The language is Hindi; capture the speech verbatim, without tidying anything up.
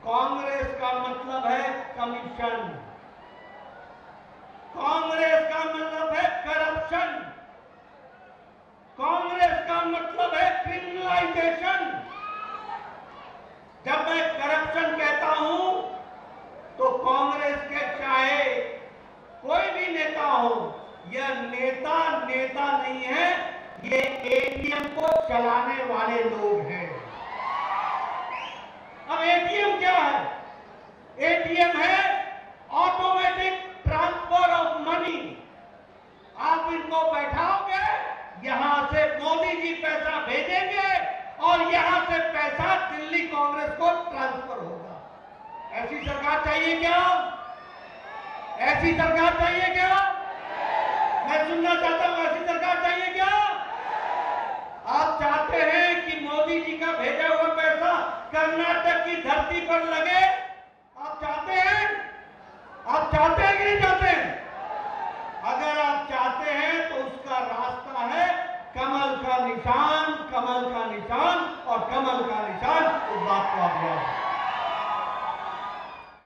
कांग्रेस का मतलब है कमीशन, कांग्रेस का मतलब है करप्शन, कांग्रेस का मतलब है क्रिमिनलाइजेशन। जब मैं करप्शन कहता हूं तो कांग्रेस के चाहे कोई भी नेता हो, यह नेता नेता नहीं है, ये एटीएम को चलाने वाले लोग हैं। अब एटीएम क्या है? एटीएम है ऑटोमेटिक ट्रांसफर ऑफ मनी। आप इनको बैठाओगे, यहां से मोदी जी पैसा भेजेंगे और यहां से पैसा दिल्ली कांग्रेस को ट्रांसफर होगा। ऐसी सरकार चाहिए क्या? ऐसी सरकार चाहिए क्या? मैं सुनना चाहता हूं, ऐसी सरकार चाहिए क्या? आप चाहते हैं कि मोदी जी का भेजा हुआ पैसा कर्नाटक की धरती पर लगे? आप चाहते हैं? आप चाहते हैं कि नहीं चाहते हैं? अगर आप चाहते हैं तो उसका रास्ता है कमल का निशान, कमल का निशान और कमल का निशान। उस बात को आप याद